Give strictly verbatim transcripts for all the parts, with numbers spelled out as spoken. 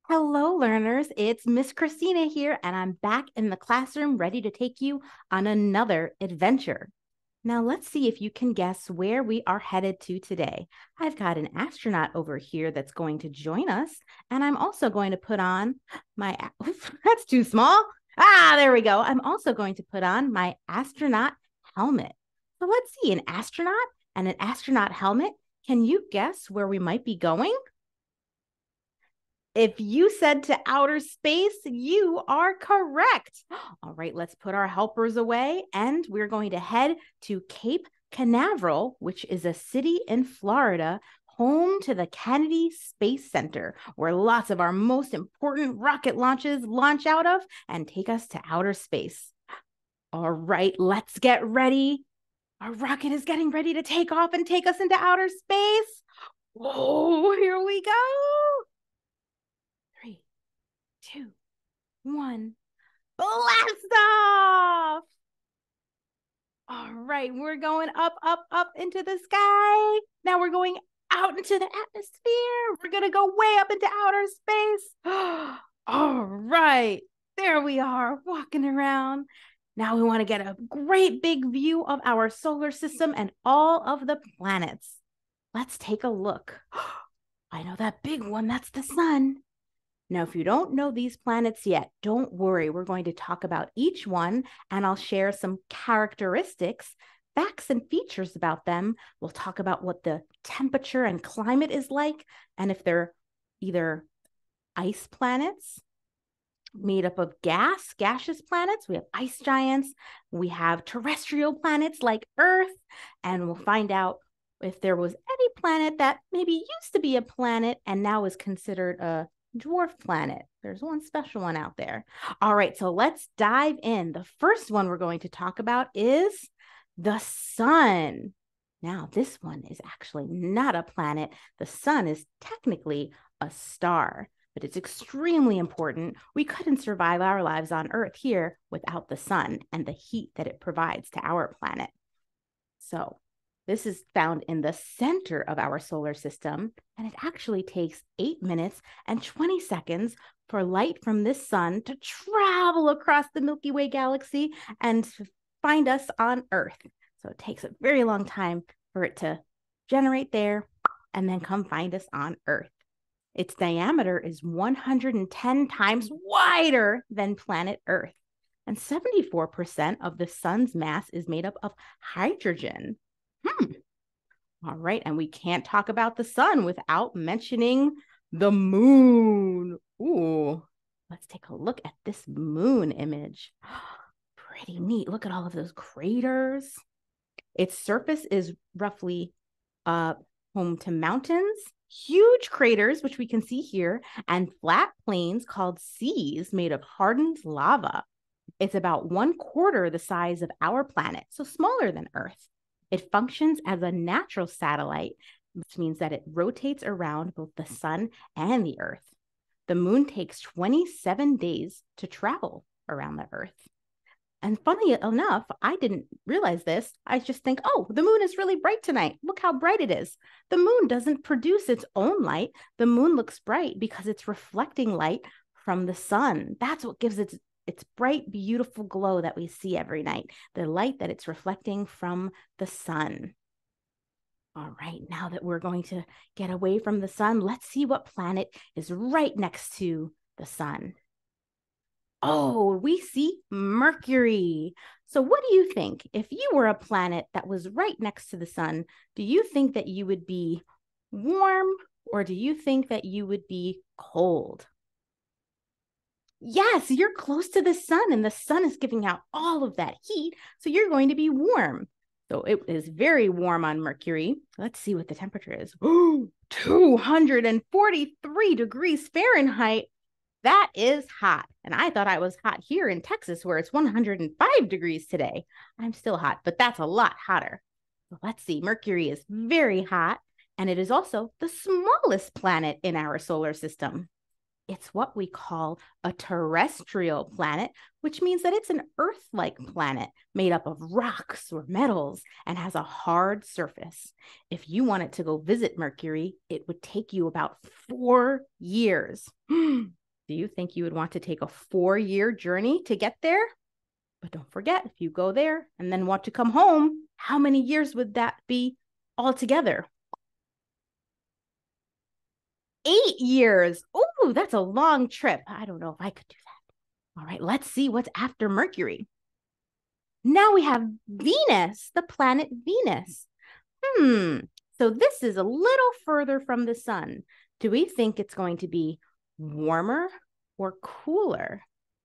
Hello, learners. It's Miss Christina here, and I'm back in the classroom ready to take you on another adventure. Now, let's see if you can guess where we are headed to today. I've got an astronaut over here that's going to join us, and I'm also going to put on my, oops, that's too small. Ah, there we go. I'm also going to put on my astronaut helmet. So let's see, an astronaut and an astronaut helmet. Can you guess where we might be going? If you said to outer space, you are correct. All right, let's put our helpers away and we're going to head to Cape Canaveral, which is a city in Florida, home to the Kennedy Space Center, where lots of our most important rocket launches launch out of and take us to outer space. All right, let's get ready. Our rocket is getting ready to take off and take us into outer space. Whoa, here we go. Three, two, one, blast off! All right, we're going up, up, up into the sky. Now we're going out into the atmosphere. We're going to go way up into outer space. All right, there we are walking around. Now we want to get a great big view of our solar system and all of the planets. Let's take a look. I know that big one, that's the sun. Now, if you don't know these planets yet, don't worry. We're going to talk about each one, and I'll share some characteristics, facts, and features about them. We'll talk about what the temperature and climate is like, and if they're either ice planets made up of gas, gaseous planets. We have ice giants. We have terrestrial planets like Earth, and we'll find out if there was any planet that maybe used to be a planet and now is considered a dwarf planet. There's one special one out there. All right, so let's dive in. The first one we're going to talk about is the sun. Now, this one is actually not a planet. The sun is technically a star, but it's extremely important. We couldn't survive our lives on Earth here without the sun and the heat that it provides to our planet. So this is found in the center of our solar system, and it actually takes eight minutes and twenty seconds for light from this sun to travel across the Milky Way galaxy and to find us on Earth. So it takes a very long time for it to generate there and then come find us on Earth. Its diameter is one hundred ten times wider than planet Earth, and seventy-four percent of the sun's mass is made up of hydrogen. Hmm. All right. And we can't talk about the sun without mentioning the moon. Ooh, let's take a look at this moon image. Pretty neat. Look at all of those craters. Its surface is roughly uh, home to mountains, huge craters, which we can see here, and flat plains called seas made of hardened lava. It's about one quarter the size of our planet, so smaller than Earth. It functions as a natural satellite, which means that it rotates around both the sun and the Earth. The moon takes twenty-seven days to travel around the Earth. And funny enough, I didn't realize this. I just think, oh, the moon is really bright tonight. Look how bright it is. The moon doesn't produce its own light. The moon looks bright because it's reflecting light from the sun. That's what gives it its bright, beautiful glow that we see every night, the light that it's reflecting from the sun. All right, now that we're going to get away from the sun, let's see what planet is right next to the sun. Oh, we see Mercury. So what do you think? If you were a planet that was right next to the sun, do you think that you would be warm or do you think that you would be cold? Yes, you're close to the sun and the sun is giving out all of that heat, so you're going to be warm. So it is very warm on Mercury. Let's see what the temperature is. Oh, two hundred forty-three degrees Fahrenheit. That is hot. And I thought I was hot here in Texas where it's one hundred five degrees today. I'm still hot, but that's a lot hotter. So let's see. Mercury is very hot, and it is also the smallest planet in our solar system. It's what we call a terrestrial planet, which means that it's an Earth-like planet made up of rocks or metals and has a hard surface. If you wanted to go visit Mercury, it would take you about four years. Do you think you would want to take a four-year journey to get there? But don't forget, if you go there and then want to come home, how many years would that be altogether? Eight years. Ooh, that's a long trip. I don't know if I could do that. All right, let's see what's after Mercury. Now we have Venus, the planet Venus. Hmm, so this is a little further from the sun. Do we think it's going to be warmer or cooler?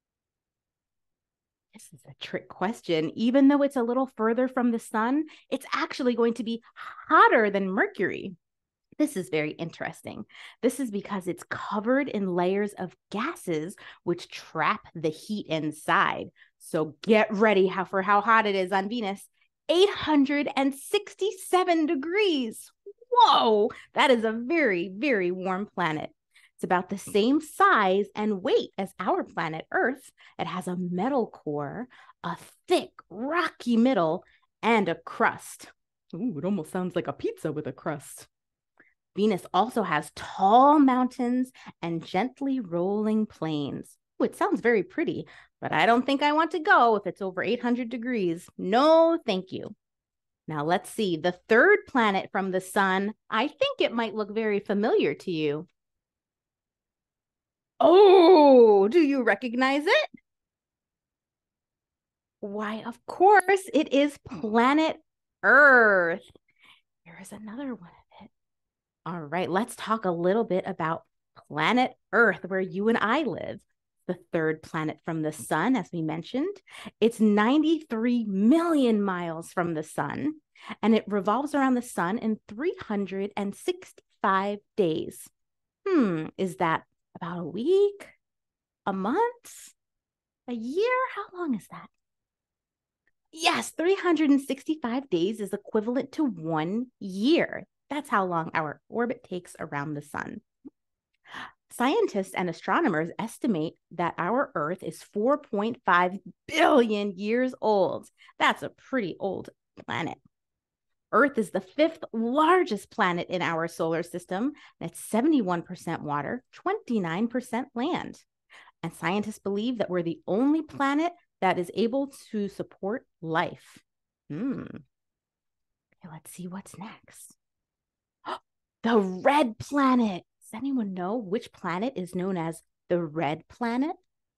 This is a trick question. Even though it's a little further from the sun, it's actually going to be hotter than Mercury. This is very interesting. This is because it's covered in layers of gases which trap the heat inside. So get ready how, for how hot it is on Venus. eight hundred sixty-seven degrees. Whoa, that is a very, very warm planet. It's about the same size and weight as our planet Earth. It has a metal core, a thick, rocky middle, and a crust. Ooh, it almost sounds like a pizza with a crust. Venus also has tall mountains and gently rolling plains. Ooh, it sounds very pretty, but I don't think I want to go if it's over eight hundred degrees. No, thank you. Now let's see, the third planet from the sun. I think it might look very familiar to you. Oh, do you recognize it? Why, of course, it is planet Earth. Here is another one of it. All right, let's talk a little bit about planet Earth, where you and I live. The third planet from the sun, as we mentioned. It's ninety-three million miles from the sun, and it revolves around the sun in three hundred sixty-five days. Hmm, is that about a week, a month, a year? How long is that? Yes, three hundred sixty-five days is equivalent to one year. That's how long our orbit takes around the sun. Scientists and astronomers estimate that our Earth is four point five billion years old. That's a pretty old planet. Earth is the fifth largest planet in our solar system, and it's seventy-one percent water, twenty-nine percent land. And scientists believe that we're the only planet that is able to support life. Hmm. Okay, let's see what's next. The red planet. Does anyone know which planet is known as the red planet?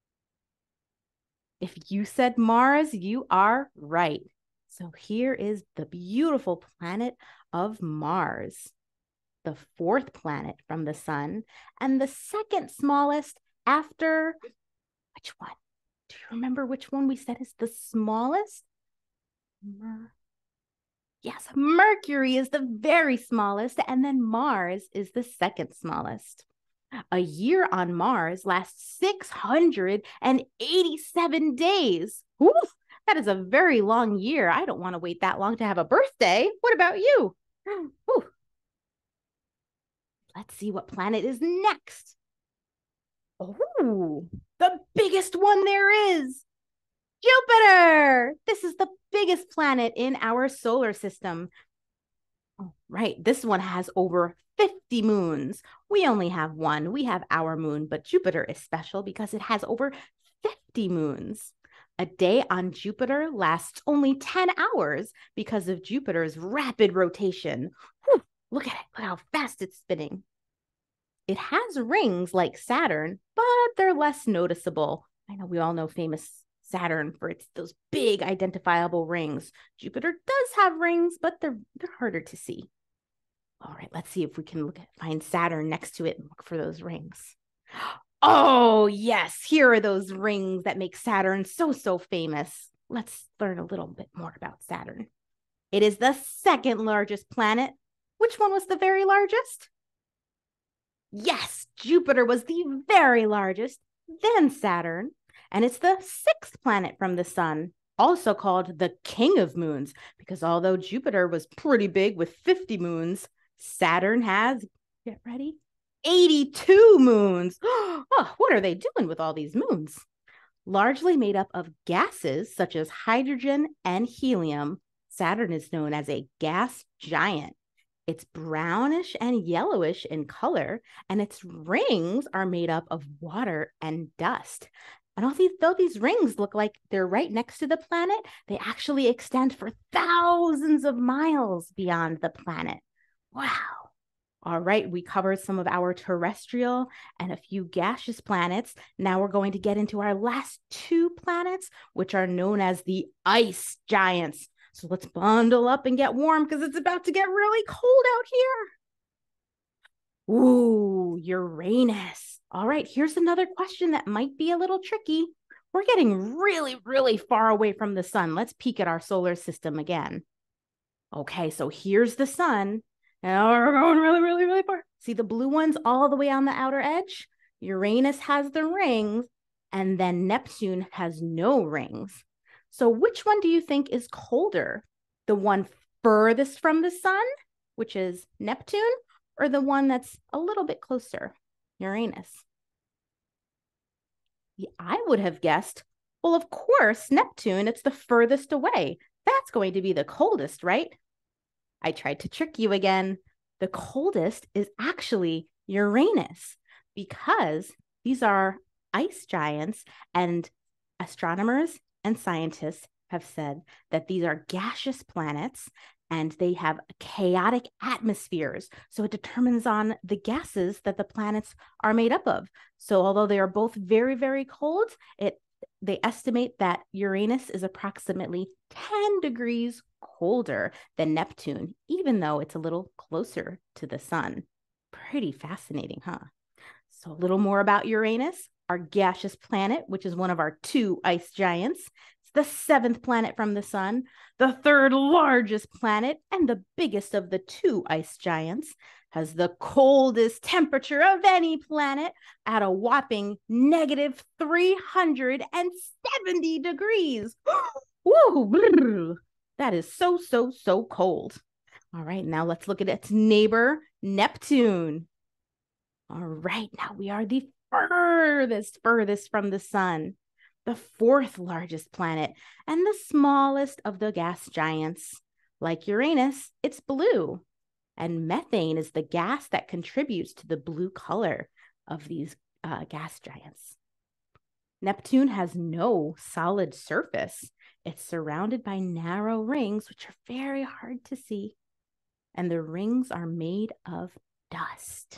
If you said Mars, you are right. So here is the beautiful planet of Mars, the fourth planet from the sun, and the second smallest after, which one? Do you remember which one we said is the smallest? Mer Yes, Mercury is the very smallest, and then Mars is the second smallest. A year on Mars lasts six hundred eighty-seven days. Oof, that is a very long year. I don't want to wait that long to have a birthday. What about you? Ooh. Let's see what planet is next. Oh, the biggest one there is. Jupiter. This is the biggest planet in our solar system. Oh, right. This one has over fifty moons. We only have one. We have our moon, but Jupiter is special because it has over fifty moons. A day on Jupiter lasts only ten hours because of Jupiter's rapid rotation. Whew, look at it. Look how fast it's spinning. It has rings like Saturn, but they're less noticeable. I know we all know famous Saturn for its those big identifiable rings. Jupiter does have rings, but they're, they're harder to see. All right, let's see if we can look at, find Saturn next to it and look for those rings. Oh, yes, here are those rings that make Saturn so, so famous. Let's learn a little bit more about Saturn. It is the second largest planet. Which one was the very largest? Yes, Jupiter was the very largest, then Saturn. And it's the sixth planet from the sun, also called the king of moons, because although Jupiter was pretty big with fifty moons, Saturn has, get ready, eighty-two moons. Oh, what are they doing with all these moons? Largely made up of gases such as hydrogen and helium, Saturn is known as a gas giant. It's brownish and yellowish in color, and its rings are made up of water and dust. And all these, though these rings look like they're right next to the planet, they actually extend for thousands of miles beyond the planet. Wow. All right, we covered some of our terrestrial and a few gaseous planets. Now we're going to get into our last two planets, which are known as the ice giants. So let's bundle up and get warm because it's about to get really cold out here. Ooh, Uranus. All right, here's another question that might be a little tricky. We're getting really, really far away from the sun. Let's peek at our solar system again. Okay, so here's the sun. Now we're going really, really, really far. See the blue ones all the way on the outer edge? Uranus has the rings, and then Neptune has no rings. So which one do you think is colder? The one furthest from the sun, which is Neptune, or the one that's a little bit closer, Uranus? Yeah, I would have guessed, well, of course, Neptune, it's the furthest away. That's going to be the coldest, right? I tried to trick you again. The coldest is actually Uranus because these are ice giants, and astronomers and scientists have said that these are gaseous planets and they have chaotic atmospheres. So it determines on the gases that the planets are made up of. So although they are both very, very cold, it they estimate that Uranus is approximately ten degrees colder than Neptune, even though it's a little closer to the sun. Pretty fascinating, huh? So a little more about Uranus, our gaseous planet, which is one of our two ice giants. It's the seventh planet from the sun, the third largest planet, and the biggest of the two ice giants. Has the coldest temperature of any planet at a whopping negative three hundred seventy degrees. Woo! That is so, so, so cold. All right, now let's look at its neighbor, Neptune. All right, now we are the furthest, furthest from the sun, the fourth largest planet, and the smallest of the gas giants. Like Uranus, it's blue. And methane is the gas that contributes to the blue color of these uh, gas giants. Neptune has no solid surface. It's surrounded by narrow rings, which are very hard to see. And the rings are made of dust.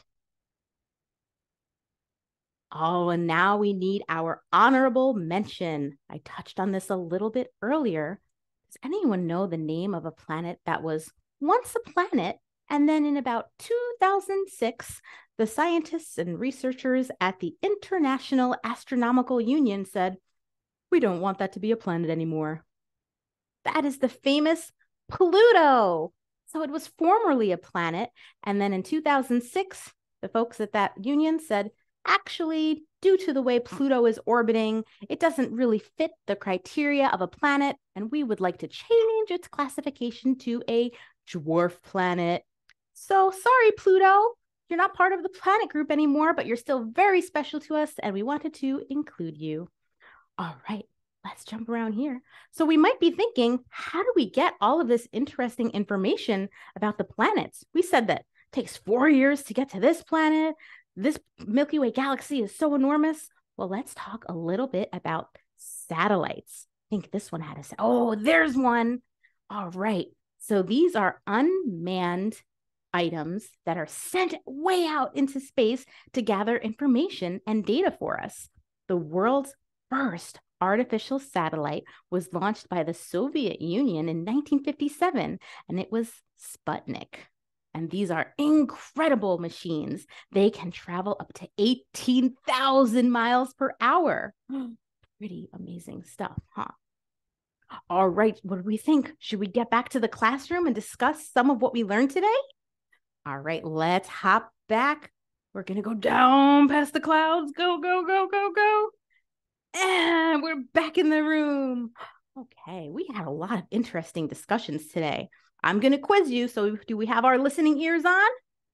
Oh, and now we need our honorable mention. I touched on this a little bit earlier. Does anyone know the name of a planet that was once a planet? And then in about two thousand six, the scientists and researchers at the International Astronomical Union said, we don't want that to be a planet anymore. That is the famous Pluto. So it was formerly a planet. And then in two thousand six, the folks at that union said, actually, due to the way Pluto is orbiting, it doesn't really fit the criteria of a planet. And we would like to change its classification to a dwarf planet. So sorry, Pluto, you're not part of the planet group anymore, but you're still very special to us, and we wanted to include you. All right, let's jump around here. So we might be thinking, how do we get all of this interesting information about the planets? We said that it takes four years to get to this planet. This Milky Way galaxy is so enormous. Well, let's talk a little bit about satellites. I think this one had a, oh, there's one. All right, so these are unmanned items that are sent way out into space to gather information and data for us. The world's first artificial satellite was launched by the Soviet Union in nineteen fifty-seven, and it was Sputnik. And these are incredible machines. They can travel up to eighteen thousand miles per hour. Pretty amazing stuff, huh? All right, what do we think? Should we get back to the classroom and discuss some of what we learned today? All right, let's hop back. We're going to go down past the clouds. Go, go, go, go, go. And we're back in the room. Okay, we had a lot of interesting discussions today. I'm going to quiz you. So do we have our listening ears on?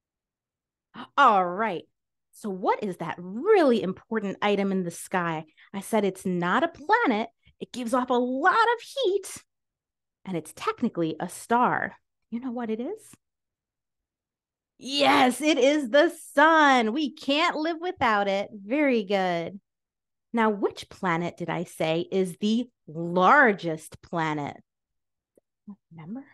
All right. So what is that really important item in the sky? I said it's not a planet. It gives off a lot of heat. And it's technically a star. You know what it is? Yes, it is the sun. We can't live without it. Very good. Now, which planet did I say is the largest planet? Remember?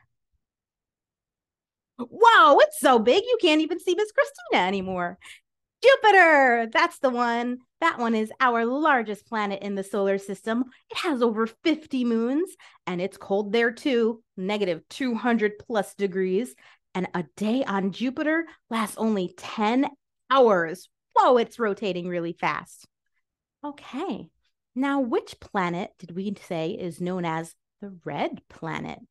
Whoa, it's so big you can't even see Miss Christina anymore. Jupiter, that's the one. That one is our largest planet in the solar system. It has over fifty moons, and it's cold there too, negative two hundred plus degrees. And a day on Jupiter lasts only ten hours. Whoa, it's rotating really fast. Okay. Now, which planet did we say is known as the red planet?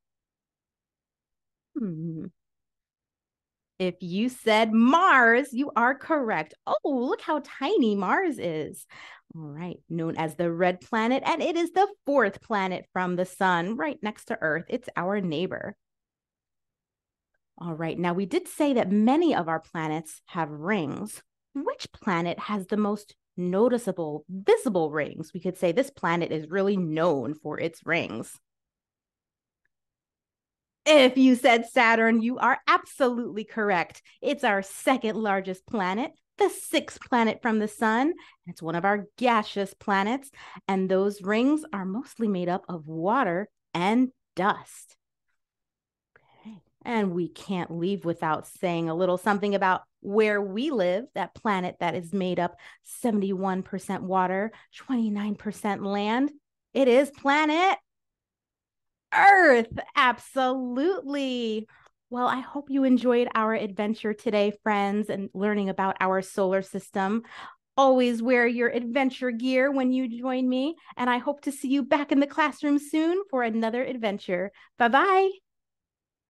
Hmm. If you said Mars, you are correct. Oh, look how tiny Mars is. All right, known as the red planet, and it is the fourth planet from the sun, right next to Earth. It's our neighbor. All right, now we did say that many of our planets have rings. Which planet has the most noticeable, visible rings? We could say this planet is really known for its rings. If you said Saturn, you are absolutely correct. It's our second largest planet, the sixth planet from the sun. It's one of our gaseous planets, and those rings are mostly made up of water and dust. Okay. And we can't leave without saying a little something about where we live, that planet that is made up seventy-one percent water, twenty-nine percent land. It is planet Earth, absolutely. Well, I hope you enjoyed our adventure today, friends, and learning about our solar system. Always wear your adventure gear when you join me, and I hope to see you back in the classroom soon for another adventure. Bye bye.